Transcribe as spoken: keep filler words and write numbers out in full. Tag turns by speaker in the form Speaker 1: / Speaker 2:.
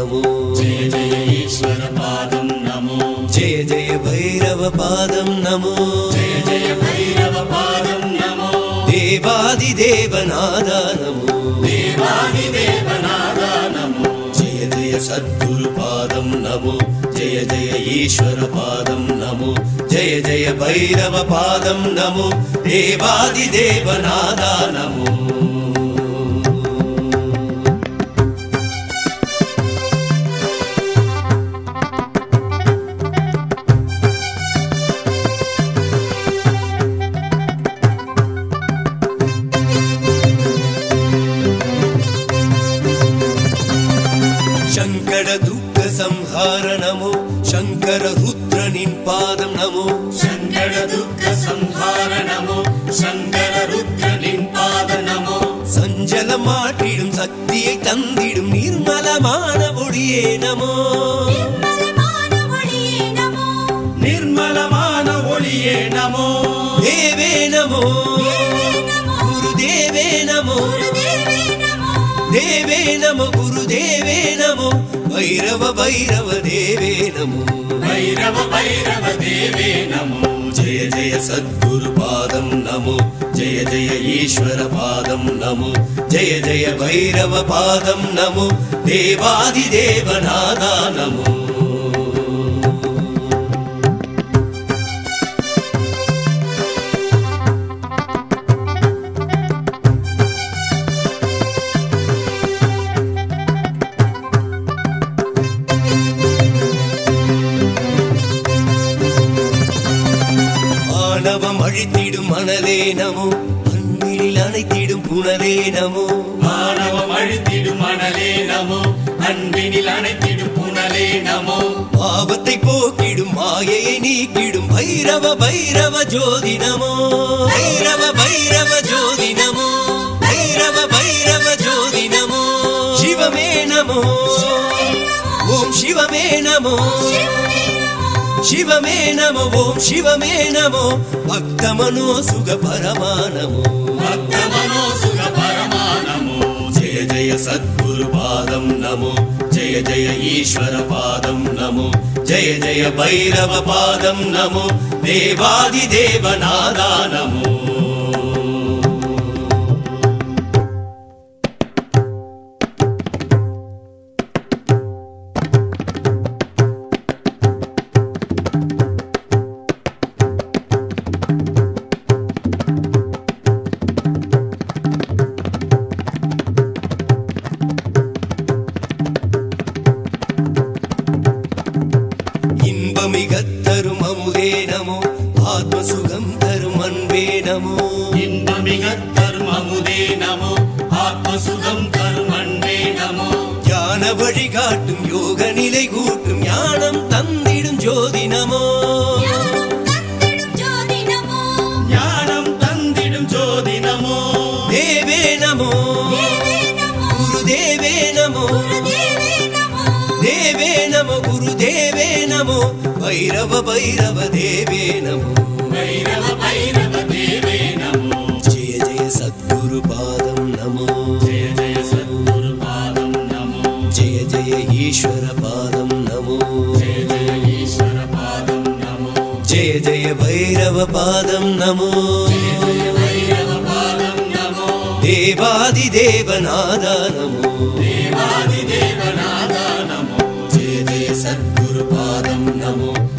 Speaker 1: नमो
Speaker 2: जय जय ईश्वर पादं नमो
Speaker 1: जय जय भैरव पादं नमो
Speaker 2: जय जय भैरव पादं नमो
Speaker 1: देवादिदेवनादा नमो
Speaker 2: देवादिदेवनादा नमो
Speaker 1: जय जय सद्गुरु पादं नमो जय जय ईश्वर पादं नमो जय जय भैरव पादं नमो देवादिदेवनादा नमो शंकर दुःख संहार नमो शंकर रुद्र निन्पादं नमो
Speaker 2: शंकर दुःख संहार नमो शंकर रुद्र निन्पादं नमो
Speaker 1: संजल माटिडुम शक्तियै तंदिडुम निर्मलमान ओडिये नमो
Speaker 2: निर्मलमान ओडिये नमो
Speaker 1: देवे नमो गुरुदेवे नमो देवे नमो गुरुदेवे नमो भैरव भैरव देवे नमो
Speaker 2: भैरव भैरव देवे नमो
Speaker 1: जय जय सद्गुरु पादं नमो जय जय ईश्वर पादं नमो जय जय भैरव पादं नमो देवादिदेवनादा नमो ஆணவம் அழித்திடும் மணலே நமோ அன்பினில் அணைத்திடும் புனலே நமோ
Speaker 2: ஆணவம் அழித்திடும் மணலே நமோ அன்பினில் அணைத்திடும் புனலே நமோ
Speaker 1: பாவத்தை போக்கிடும் மாயையை நீக்கிடும் பைரவ பைரவ ஜோதி நமோ பைரவ பைரவ ஜோதி நமோ பைரவ பைரவ ஜோதி நமோ சிவமே நமோ ஓம் சிவமே நமோ शिवमे नमो ओम शिवमे नमो भक्त मनो सुख परमानमो
Speaker 2: भक्त मनो सुख परमानमो
Speaker 1: जय जय सद्गुरु पादं नमो जय जय ईश्वर पादं नमो जय जय भैरव पादं नमो देवादिदेवनादा नमो இன்பமிகத்தரும் அமுதே நமோ ஆத்ம சுகம் தரும் அன்பே நமோ
Speaker 2: இன்பமிகத்தரும் அமுதே நமோ ஆத்ம சுகம் தரும் அன்பே நமோ
Speaker 1: ஞான வழிகாட்டும் யோக நிலை கூட்டும் ஞானம் தந்திடும் ஜோதி நமோ
Speaker 2: ஞானம் தந்திடும் ஜோதி நமோ
Speaker 1: தேவே நமோ குருதேவே நமோ देवे नमो गुरुदेवे नमो भैरव भैरव देवे नमो
Speaker 2: भैरव भैरव देवे नमो
Speaker 1: जय जय सद्गुरु पादं नमो
Speaker 2: जय जय सद्गुरु पादं नमो
Speaker 1: जय जय ईश्वर पादं नमो
Speaker 2: जय जय ईश्वर पादं नमो
Speaker 1: जय जय भैरव पादं नमो
Speaker 2: जय जय भैरव पादं नमो
Speaker 1: देवादिदेवनादा नमो
Speaker 2: देवादिदेवनादा नमो
Speaker 1: जय जय सद्गुरु पादं नमो